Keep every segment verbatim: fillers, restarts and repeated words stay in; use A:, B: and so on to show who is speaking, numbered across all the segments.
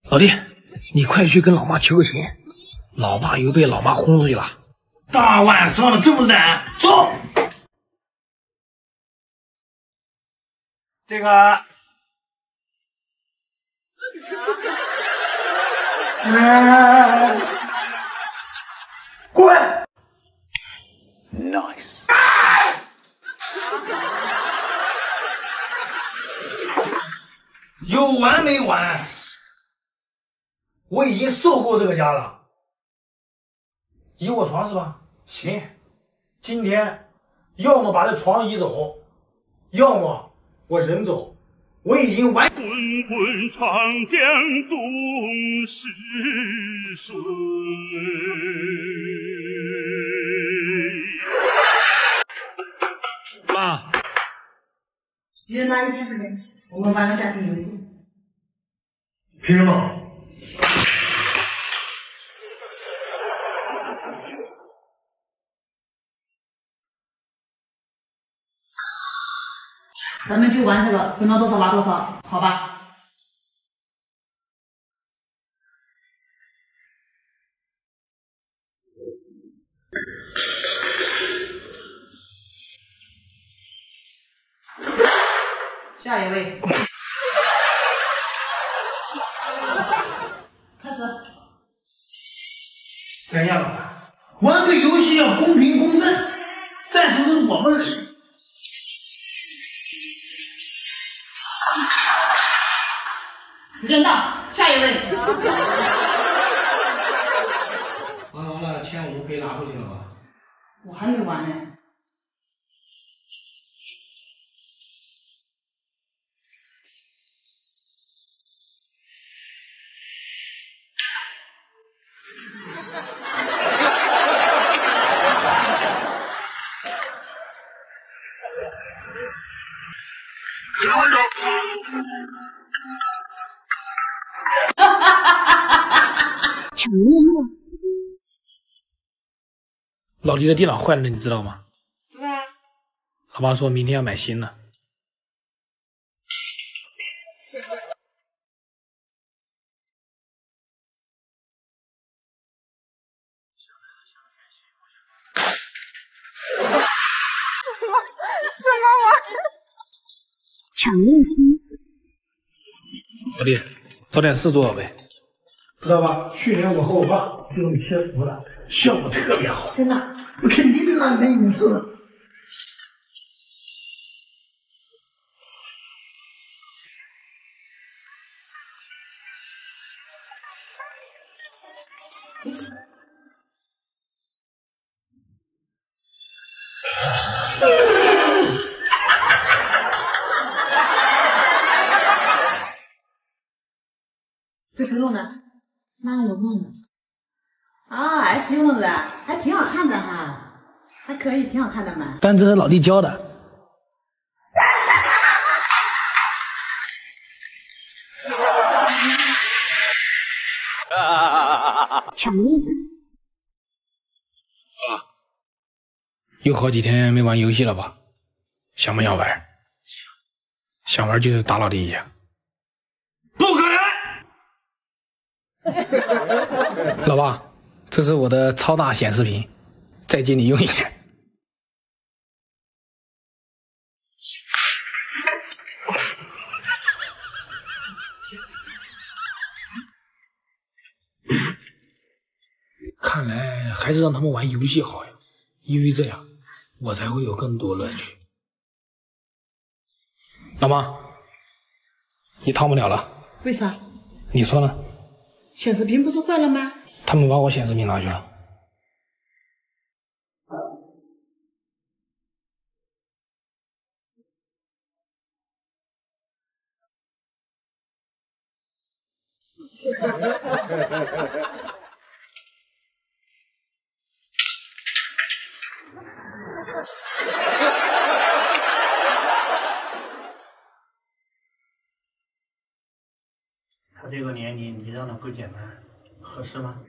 A: 老弟，你快去跟老妈求个情，老爸又被老妈轰出去了。
B: 大晚上的这么冷，走。这个，嗯，滚 ！Nice。有完没完？我已经受够这个家了。移我床是吧？行，今天要么把这床移走，要么我人走。我已经完。
C: 滚滚长江东逝水。
A: 妈，
D: 你在哪里去？我们晚上家庭游戏。
B: 凭什么？
D: 咱们就完事了，分到多少拿多少，好吧？下一位，开始。
B: 等一下，老板，玩个游戏要公平公正，再说是我们的事。
D: 时间到，下一位。
B: 完了完了，钱我们可以拿回去了吧？
D: 我还没完呢。
E: 场面末。
A: 老弟的电脑坏了，你知道吗？
E: 知道啊。
A: 老爸说明天要买新的。
E: 什么玩意？场面轻。
A: 老弟，找点事做呗。
B: 知道吧？去年我和我爸就用贴符的，效果特别好。
D: 真的？
B: 我肯定得让你们隐私的。
D: 这谁弄的？妈我弄的。啊，儿媳妇弄的，还挺好看的哈，还可以，挺好看的嘛。
A: 但这是老弟教的。
E: 场面。
A: 啊，有好几天没玩游戏了吧？想不想玩？想玩就打老弟一下。
B: 不可能！
A: 老爸，这是我的超大显示屏，再借你用一下。看来还是让他们玩游戏好呀，因为这样我才会有更多乐趣。老妈，你烫不了了。
D: 为啥？
A: 你说呢？
D: 显示屏不是坏了吗？
A: 他们把我显示屏拿去了。
B: 他这个年龄，你让他不简单，合适吗？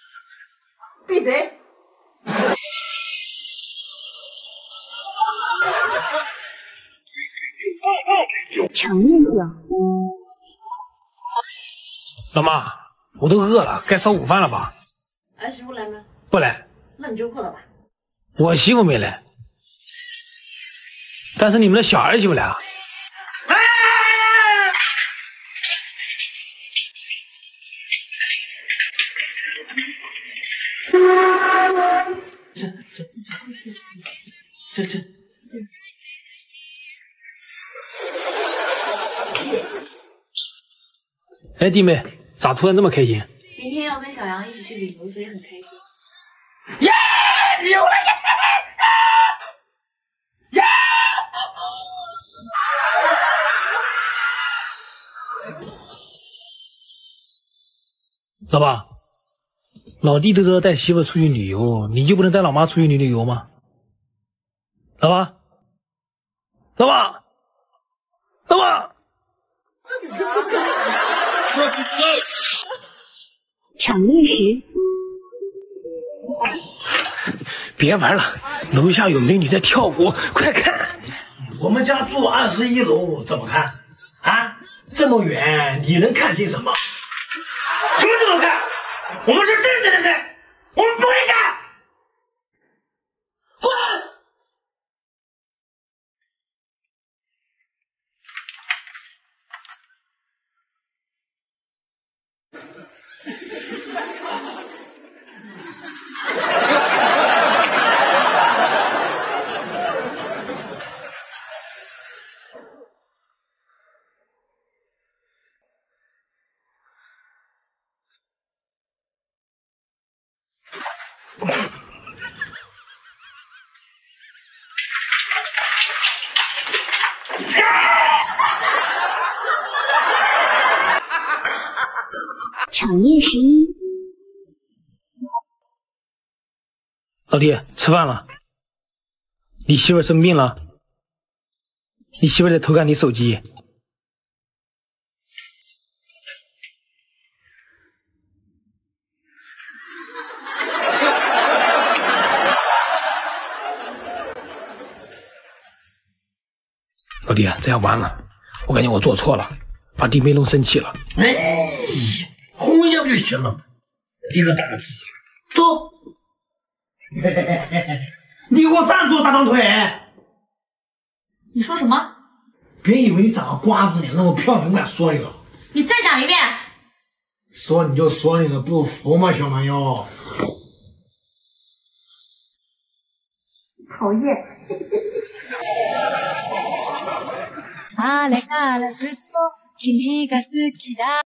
D: 闭嘴！
E: 常念酒。
A: 老妈，我都饿了，该烧午饭了吧？
F: 儿媳妇来吗？
A: 不来。
F: 那你就过来吧。
A: 我媳妇没来，但是你们的小儿媳妇来了。这这。哎，弟妹，咋突然这么开心？
F: 明天要跟小杨一起去旅游，所以很开心。
B: 耶！旅游了！耶！
A: 老爸，老弟都知道带媳妇出去旅游，你就不能带老妈出去旅旅游吗？老爸，老爸，老爸。
E: 常念时。
A: 别玩了，楼下有美女在跳舞，快看！
B: 我们家住二十一楼，怎么看？啊，这么远，你能看清什么？什么怎么看？我们是真正的看，我们不会看。滚！
E: 常念十一。
A: 老弟，吃饭了。你媳妇生病了，你媳妇在偷看你手机。老弟，这样完了，我感觉我做错了，把弟妹弄生气了。
B: 哎，哄一下不就行了吗？一个大字，走。你给我站住，大长腿！
F: 你说什么？
B: 别以为你长个瓜子脸那么漂亮，我敢说你了。
F: 你再讲一遍。
B: 说你就说你了，不服吗，小蛮腰？
F: 讨厌。
G: あれからずっと君が好きだ